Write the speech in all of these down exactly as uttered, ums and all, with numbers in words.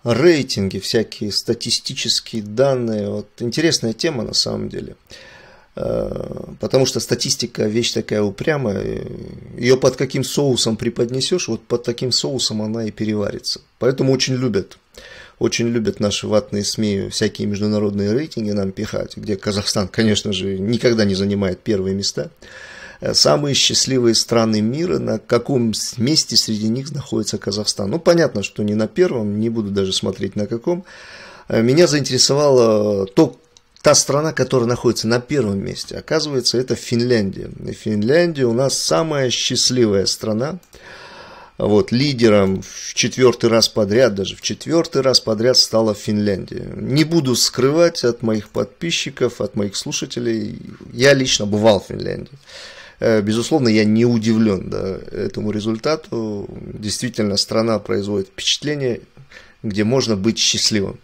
Рейтинги, всякие статистические данные. Вот интересная тема на самом деле. Потому что статистика вещь такая упрямая. Ее под каким соусом преподнесешь, вот под таким соусом она и переварится. Поэтому очень любят. Очень любят наши ватные СМИ всякие международные рейтинги нам пихать, где Казахстан, конечно же, никогда не занимает первые места. Самые счастливые страны мира, на каком месте среди них находится Казахстан. Ну, понятно, что не на первом, не буду даже смотреть на каком. Меня заинтересовала то, та страна, которая находится на первом месте. Оказывается, это Финляндия. И Финляндия у нас самая счастливая страна. Вот, лидером в четвертый раз подряд, даже в четвертый раз подряд стала Финляндия. Не буду скрывать от моих подписчиков, от моих слушателей, я лично бывал в Финляндии. Безусловно, я не удивлен, да, этому результату. Действительно, страна производит впечатление, где можно быть счастливым.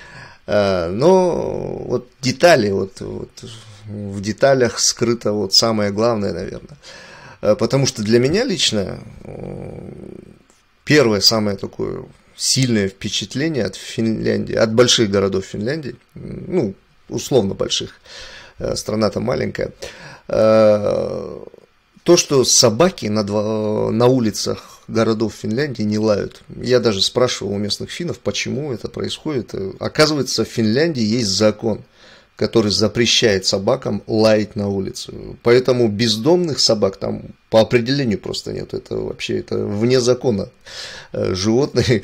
Но вот детали, вот, вот, в деталях скрыто вот самое главное, наверное. Потому что для меня лично первое самое такое сильное впечатление от Финляндии, от больших городов Финляндии, ну, условно больших, страна-то маленькая, то, что собаки на, два, на улицах городов Финляндии не лают. Я даже спрашивал у местных финнов, почему это происходит. Оказывается, в Финляндии есть закон, который запрещает собакам лаять на улице. Поэтому бездомных собак там по определению просто нет. Это вообще это вне закона животные.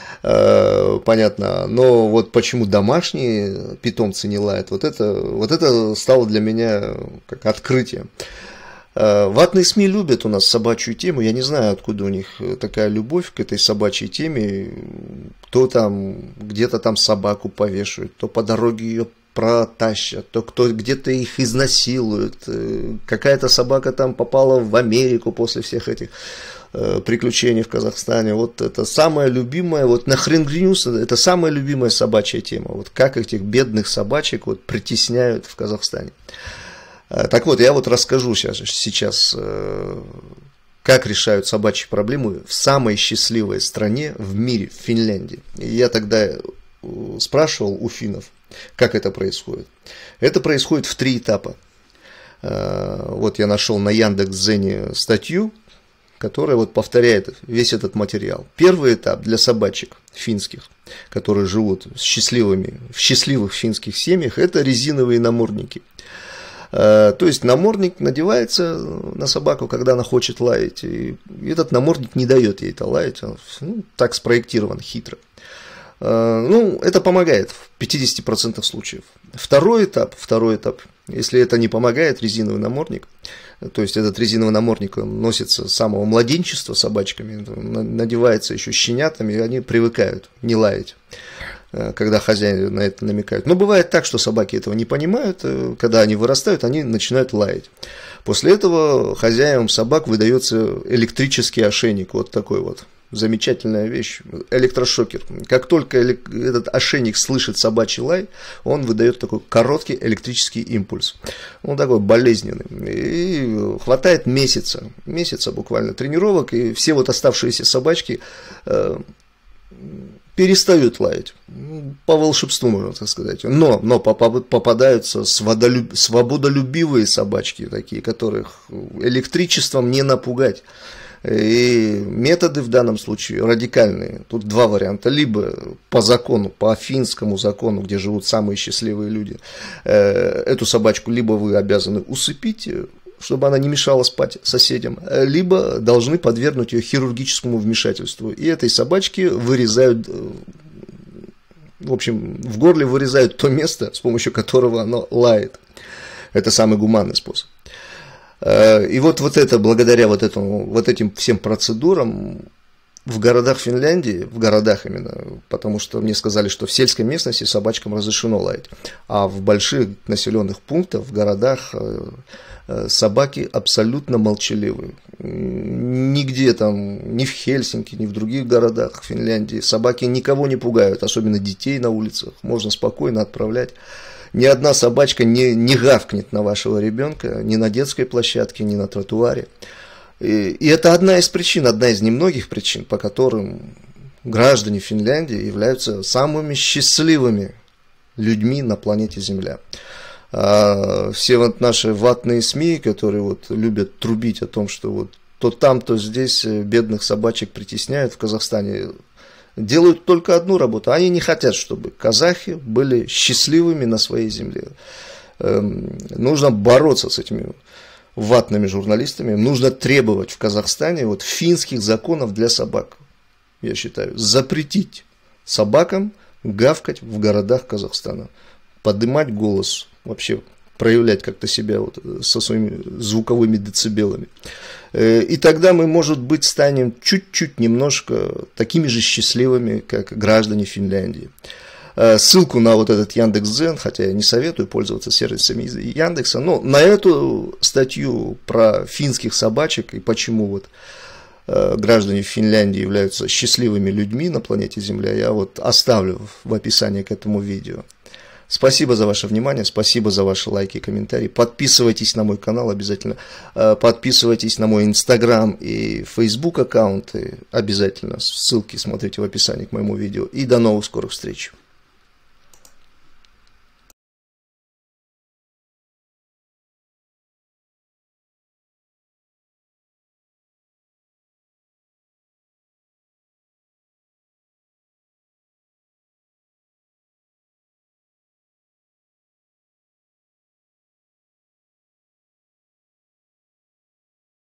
Понятно, но вот почему домашние питомцы не лают, вот это, вот это стало для меня как открытие. Ватные СМИ любят у нас собачью тему, я не знаю, откуда у них такая любовь к этой собачьей теме, то там где-то там собаку повешают, то по дороге ее протащат, то кто где-то их изнасилует, какая-то собака там попала в Америку после всех этих приключений в Казахстане. Вот это самая любимая, вот на Хренгринюс, это самая любимая собачья тема. Вот как этих бедных собачек вот притесняют в Казахстане. Так вот, я вот расскажу сейчас, сейчас как решают собачьи проблемы в самой счастливой стране в мире, в Финляндии. И я тогда спрашивал у финнов, как это происходит. Это происходит в три этапа. Вот я нашел на Яндекс.Дзене статью, которая вот повторяет весь этот материал. Первый этап для собачек финских, которые живут счастливыми, в счастливых финских семьях, это резиновые намордники. То есть намордник надевается на собаку, когда она хочет лаять, и этот намордник не дает ей это лаять, он, ну, так спроектирован хитро. Ну, это помогает в пятидесяти процентах случаев. Второй этап, второй этап, если это не помогает, резиновый намордник, то есть этот резиновый намордник носится с самого младенчества собачками, надевается еще щенятами, и они привыкают не лаять, когда хозяин на это намекает. Но бывает так, что собаки этого не понимают, когда они вырастают, они начинают лаять. После этого хозяевам собак выдается электрический ошейник, вот такой вот. Замечательная вещь, электрошокер. Как только этот ошейник слышит собачий лай, он выдает такой короткий электрический импульс. Он такой болезненный. И хватает месяца, месяца буквально тренировок, и все вот оставшиеся собачки э, перестают лаять. По волшебству, можно так сказать. Но, но попадаются свободолюбивые собачки, такие, которых электричеством не напугать. И методы в данном случае радикальные. Тут два варианта. Либо по закону, по финскому закону, где живут самые счастливые люди, эту собачку либо вы обязаны усыпить, чтобы она не мешала спать соседям, либо должны подвергнуть ее хирургическому вмешательству. И этой собачке вырезают, в общем, в горле вырезают то место, с помощью которого она лает. Это самый гуманный способ. И вот, вот это, благодаря вот, этому, вот этим всем процедурам в городах Финляндии, в городах именно, потому что мне сказали, что в сельской местности собачкам разрешено лаять, а в больших населенных пунктах, в городах собаки абсолютно молчаливые. Нигде там, ни в Хельсинки, ни в других городах Финляндии собаки никого не пугают, особенно детей на улицах, можно спокойно отправлять. Ни одна собачка не, не гавкнет на вашего ребенка, ни на детской площадке, ни на тротуаре. И, и это одна из причин, одна из немногих причин, по которым граждане Финляндии являются самыми счастливыми людьми на планете Земля. А все вот наши ватные СМИ, которые вот любят трубить о том, что вот то там, то здесь бедных собачек притесняют в Казахстане, делают только одну работу. Они не хотят, чтобы казахи были счастливыми на своей земле. Эм, нужно бороться с этими ватными журналистами. Нужно требовать в Казахстане вот финских законов для собак. Я считаю, запретить собакам гавкать в городах Казахстана. Поднимать голос, вообще проявлять как-то себя вот со своими звуковыми децибелами. И тогда мы, может быть, станем чуть-чуть немножко такими же счастливыми, как граждане Финляндии. Ссылку на вот этот Яндекс.Дзен, хотя я не советую пользоваться сервисами Яндекса, но на эту статью про финских собачек и почему вот граждане Финляндии являются счастливыми людьми на планете Земля, я вот оставлю в описании к этому видео. Спасибо за ваше внимание, спасибо за ваши лайки и комментарии. Подписывайтесь на мой канал обязательно, подписывайтесь на мой Инстаграм и Фейсбук аккаунты обязательно. Ссылки смотрите в описании к моему видео. И до новых скорых встреч.